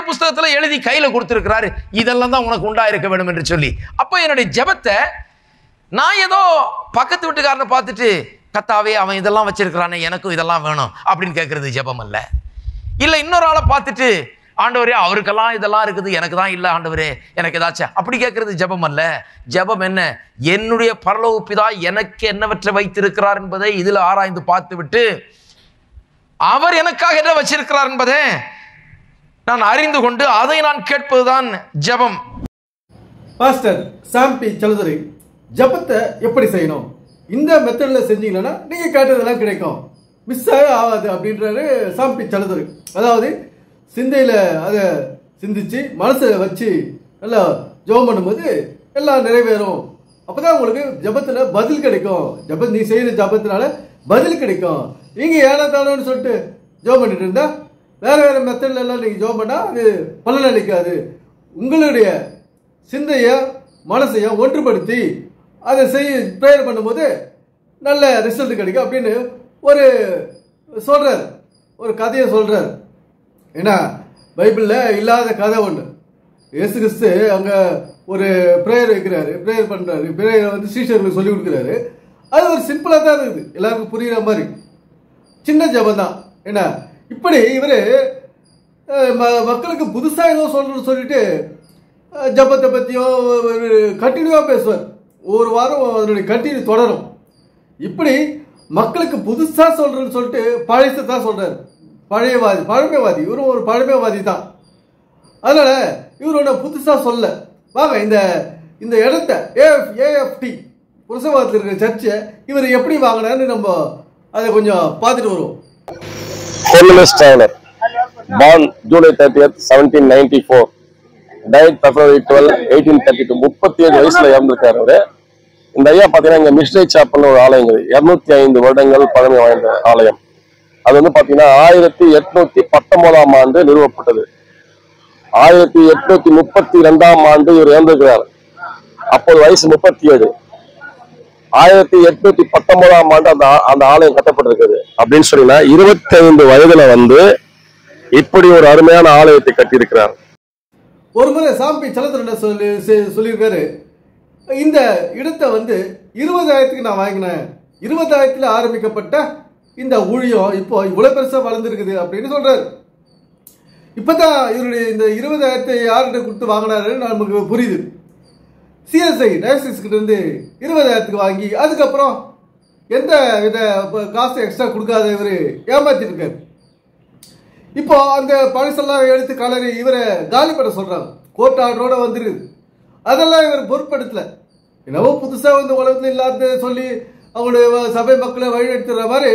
புஸ்தகத்துல எழுதி கையில கொடுத்திருக்கிறாரு, இதெல்லாம் தான் உனக்கு உண்டாயிருக்க வேண்டும் என்று சொல்லி. அப்ப என்னுடைய ஜெபத்தை நான் ஏதோ பக்கத்து வீட்டுக்காரனை பார்த்துட்டு கத்தாவே அவன் இதெல்லாம் வச்சிருக்கிறானே எனக்கும் இதெல்லாம் வேணும் அப்படின்னு கேட்கறது ஜெபம் அல்ல. இல்ல இன்னொரு ஆளை பார்த்துட்டு ஆண்டவரே அவருக்கெல்லாம் இதெல்லாம் இருக்குது எனக்கு தான் இல்லை ஆண்டவரே எனக்கு ஏதாச்சும் அப்படி கேட்கறது ஜெபம் அல்ல. ஜெபம் என்ன? என்னுடைய பரலோக பிதா எனக்கு என்னவற்றை வைத்திருக்கிறார் என்பதை இதில் ஆராய்ந்து பார்த்து விட்டு அவர் எனக்காக என்ன வச்சிருக்கிறார் என்பதை நான் அறிந்து கொண்டு அதை நான் கேட்பதுதான் ஜெபம். பாஸ்டர் சாம் பி சலதுரை ஜெபத்தை எப்படி செய்யணும், இந்த மெத்தடில் செஞ்சீங்கன்னா நீங்க கேட்டதெல்லாம் கிடைக்கும், மிஸ் ஆகாது அப்படின்றாரு சாம் பி சலதுரை. அதாவது சிந்தையில் அதை சிந்திச்சு மனசை வச்சு நல்லா ஜெபம் பண்ணும்போது எல்லாம் நிறைவேறும். அப்போதான் உங்களுக்கு ஜெபத்தில் பதில் கிடைக்கும். நீ செய்கிற ஜெபத்தினால பதில் கிடைக்கும். நீங்கள் ஏனா தானோன்னு சொல்லிட்டு ஜெபம் பண்ணிட்டு இருந்தா வேறு வேறு மெத்தட்ல எல்லாம் நீங்கள் ஜெபம் பண்ணால் அது பலனளிக்காது. உங்களுடைய சிந்தையை மனசையும் ஒன்றுபடுத்தி அதை ப்ரேயர் பண்ணும்போது நல்ல ரிசல்ட் கிடைக்கும் அப்படின்னு ஒரு சொல்கிறார், ஒரு கதையை சொல்கிறார். ஏன்னா பைபிளில் இல்லாத கதை ஒன்று. இயேசு கிறிஸ்து அங்கே ஒரு ப்ரேயர் வைக்கிறாரு, ப்ரேயர் பண்ணுறாரு, ப்ரேயரை வந்து சீஷர்களுக்கு சொல்லி கொடுக்குறாரு. அது ஒரு சிம்பிளாக தான் இருக்குது, எல்லாருக்கும் புரிகிற மாதிரி சின்ன ஜெபம் தான். ஏன்னா இப்படி இவர் மக்களுக்கு புதுசாக ஏதோ சொல்கிறன்னு சொல்லிட்டு ஜெபத்தை பற்றியோ கண்டினியூவாக பேசுவார். ஒரு வாரம் அதனுடைய கண்டினியூ தொடரும். இப்படி மக்களுக்கு புதுசாக சொல்கிறேன்னு சொல்லிட்டு பழையத்தை தான் சொல்கிறார். பழமைவாதி. இவரும் ஒரு பழமைவாதி தான். அதனால இவரோட புதுசா சொல்ல வாங்க இந்த இடத்த ஏஎஃப்டி புருஷவாதத்தில் இருக்கிற சர்ச்சை இவர் எப்படி வாங்கினார்னு நம்ம அதை கொஞ்சம் பார்த்துட்டு வருவோம். Holiness Traveler, born July 30th, 1794, died February 12, 1832. 37 வயசுல இறந்திருக்காரு அவரு. இந்த ஐயா பாத்தீங்கன்னா இங்க மிஸ்டரி சாப்பல்னு ஒரு ஆலயம், 205 வருடங்கள் பழமை வாய்ந்த ஆலயம். அது வந்து பாத்தீங்கன்னா 1819ஆம் ஆண்டு நிறுவப்பட்டது. 1832ஆம் ஆண்டு இவர் இறந்திருக்கிறார். அப்போது வயசு 37. 1819ஆம் ஆண்டு அந்த ஆலயம் கட்டப்பட்டிருக்குது. அப்படின்னு சொன்னா 25 வயதுல வந்து இப்படி ஒரு அருமையான ஆலயத்தை கட்டியிருக்கிறார். ஒரு முறை சாம்பி சலத்திரண்ட சொல்லியிருக்காரு, இந்த இடத்தை வந்து 20,000க்கு நான் வாங்கினேன், 20,000த்துல ஆரம்பிக்கப்பட்ட இந்த ஊழியம் இப்போ இவ்வளவு பெருசா வளர்ந்துருக்குது அப்படின்னு சொல்றாரு. இப்பதான் இவருடைய இந்த 20,000 யார்கிட்ட கொடுத்து வாங்கினாருன்னு நமக்கு புரியுது. சிஎஸ்ஐ டயசிஸ் கிட்ட இருந்து 20,000க்கு வாங்கி அதுக்கப்புறம் எந்த வித காசு எக்ஸ்ட்ரா கொடுக்காத இவரு ஏமாத்திட்டு இருக்காரு. இப்போ அந்த பழசெல்லாம் எடுத்து கலரி இவரை காலி பண்ண சொல்றாங்க. கோர்ட் ஆர்டரோட வந்துருது. அதெல்லாம் இவர் பொருட்படுத்தல. என்னவோ புதுசா வந்து உலகத்துல இல்லாத சொல்லி அவங்களுடைய சபை மக்களை வழிநடத்துற மாதிரி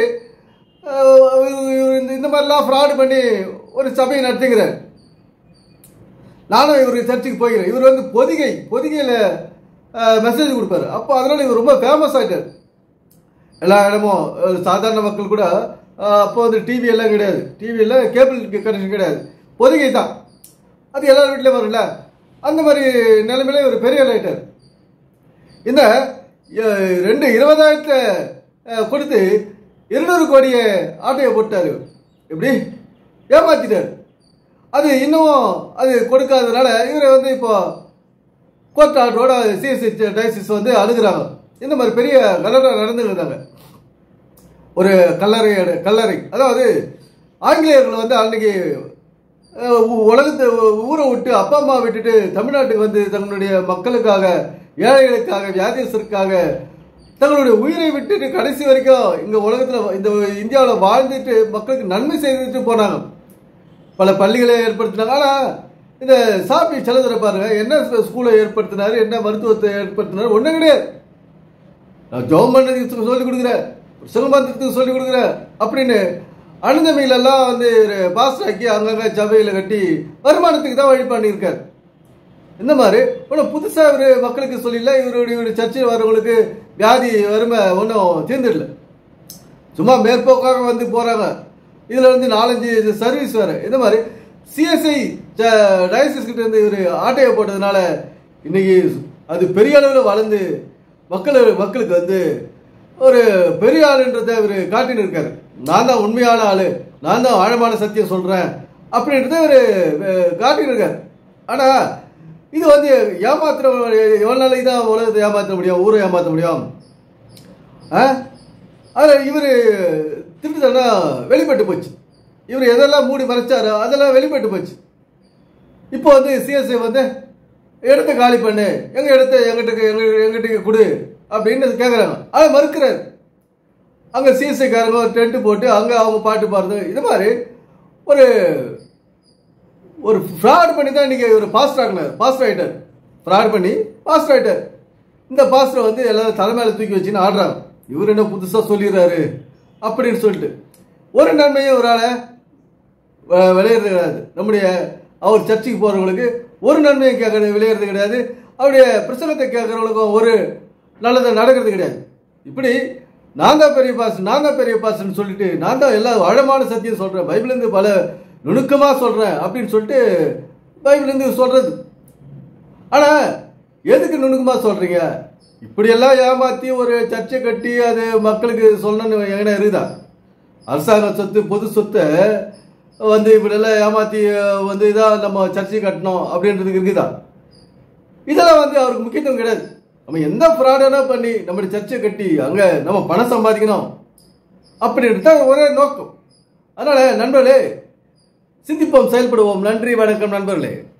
இந்த மாதிரிலாம் ஃப்ராடு பண்ணி ஒரு சபையை நடத்துகிறார். நானும் இவர் சர்ச்சுக்கு போகிறேன். இவர் வந்து பொதிகையில மெசேஜ் கொடுப்பாரு. அப்போ அதனால இவர் ரொம்ப ஃபேமஸ் ஆயிட்டார். எல்லா இடமும் சாதாரண மக்கள் கூட அப்போ வந்து டிவி எல்லாம் கிடையாது, டிவியில் கேபிள் கனெக்ஷன் கிடையாது, பொதிகை தான். அது எல்லார் வீட்லையும் வரும்ல. அந்த மாதிரி நிலைமையில இவர் பெரிய ஆயிட்டார். இந்த 20,000 கொடுத்து 200 கோடியை ஆட்டையை போட்டாரு. எப்படி ஏமாத்திட்டார். அது இன்னும் அது கொடுக்காததுனால இவரை வந்து இப்போ கோர்ட் ஆர்டரோட சிஎஸ்ஐ டயசிஸ் வந்து அணுகுறாங்க. இந்த மாதிரி பெரிய கலரை நடந்துருந்தாங்க. ஒரு கல்லறை, அதாவது ஆங்கிலேயர்கள் வந்து அன்னைக்கு உலகத்தை ஊரை விட்டு அப்பா அம்மா விட்டுட்டு தமிழ்நாட்டுக்கு வந்து தங்களுடைய மக்களுக்காக, ஏழைகளுக்காக, வியாதியஸ்தருக்காக தங்களுடைய உயிரை விட்டுட்டு கடைசி வரைக்கும் இங்க உலகத்தில் இந்த இந்தியாவில் வாழ்ந்துட்டு மக்களுக்கு நன்மை செய்துட்டு போனாங்க. பல பள்ளிகளை ஏற்படுத்தினாங்க. ஆனால் இந்த சாப்பி செலதுரை பாருங்க, என்ன ஸ்கூலை ஏற்படுத்தினாரு, என்ன மருத்துவத்தை ஏற்படுத்தினாரு, ஒன்றும் கிடையாது. நான் ஜோம் பண்ணதுக்கு சொல்லிக் கொடுக்குறேன், சிலம்பத்துக்கு சொல்லிக் கொடுக்குறேன் அப்படின்னு அனுந்தமையிலெல்லாம் வந்து பாஸ்டர் ஆக்கி அங்கங்க சபையில கட்டி வருமானத்துக்கு தான் வழி பண்ணியிருக்காரு. இந்த மாதிரி ஒன்றும் புதுசாக இவர் மக்களுக்கு சொல்லல. இவருடைய சர்ச்சையில் வரவங்களுக்கு வியாதி வறுமை ஒன்றும் தீர்ந்துடல. சும்மா மேற்போக்காக வந்து போறாங்க. இதுல வந்து 4-5 சர்வீஸ் வேற. இந்த மாதிரி சிஎஸ்ஐ டயசிஸ் கிட்ட இருந்து இவர் ஆட்டையை போட்டதுனால இன்னைக்கு அது பெரிய அளவில் வளர்ந்து மக்களுக்கு வந்து ஒரு பெரிய ஆளுன்றதை இவர் காட்டின்னு இருக்காரு. நான் தான் உண்மையான ஆளு, நான் தான் ஆழமான சத்தியம் சொல்றேன் அப்படின்றத ஒரு காட்டியிருக்கார். ஆனால் இது வந்து ஏமாத்துற எவ்வளோ நாளைக்கு தான் உலகத்தை ஏமாற்ற முடியும், ஊரை ஏமாற்ற முடியும்? அதில் இவர் திருட்டுத்தனா வெளிப்பட்டு போச்சு. இவர் எதெல்லாம் மூடி மறைச்சாரோ அதெல்லாம் வெளிப்பட்டு போச்சு. இப்போ வந்து சிஎஸ்ஐ வந்து இடத்த காலி பண்ணு, எங்கள் இடத்த எங்கிட்ட கொடு அப்படின்னு கேட்குறாங்க. அதை மறுக்கிறார். அங்கே சிஎஸ்ஐக்காரங்க ஒரு டென்ட்டு போட்டு அங்கே அவங்க பாட்டு பாடுறது, இது மாதிரி ஒரு ஃப்ராட் பண்ணி தான் இன்றைக்கி இவர் பாஸ்டர் ஆகிட்டார். ஃப்ராட் பண்ணி பாஸ்டர் ஆகிட்டார். இந்த பாஸ்டரை வந்து எல்லாரும் தலைமையில தூக்கி வச்சுன்னு ஆடுறாங்க. இவர் என்ன புதுசாக சொல்லிடுறாரு அப்படின்னு சொல்லிட்டு ஒரு நன்மையும் ஒரு ஆளை விளையிறது கிடையாது. நம்முடைய அவர் சர்ச்சுக்கு போகிறவங்களுக்கு ஒரு நன்மையும் விளையிறது கிடையாது. அவருடைய பிரசங்கத்தை கேட்குறவங்களுக்கும் ஒரு நல்லதை நடக்கிறது கிடையாது. இப்படி நான் தான் பெரிய பாஸ்டர்னு சொல்லிட்டு நான் தான் எல்லா ஆழமான சத்தியம் சொல்கிறேன், பைபிள்லேருந்து பல நுணுக்கமாக சொல்கிறேன் அப்படின்னு சொல்லிட்டு பைபிள்லேருந்து சொல்கிறது. ஆனால் எதுக்கு நுணுக்கமாக சொல்கிறீங்க? இப்படியெல்லாம் ஏமாற்றி ஒரு சர்ச்சை கட்டி அது மக்களுக்கு சொல்லணும்னு எங்கன்னா இருக்குதா? அரசாங்க சொத்து பொது சொத்தை வந்து இப்படியெல்லாம் ஏமாற்றி வந்து இதாக நம்ம சர்ச்சை கட்டணும் அப்படின்றதுக்கு இருக்குதா? இதெல்லாம் வந்து அவருக்கு முக்கியத்துவம் கிடையாது. நம்ம எந்த ஃப்ராடனா பண்ணி நம்மளுடைய சர்ச்சை கட்டி அங்கே நம்ம பணம் சம்பாதிக்கணும் அப்படின்றது தான் ஒரே நோக்கம். அதனால் நண்பர்களே, சிந்திப்போம், செயல்படுவோம். நன்றி, வணக்கம் நண்பர்களே.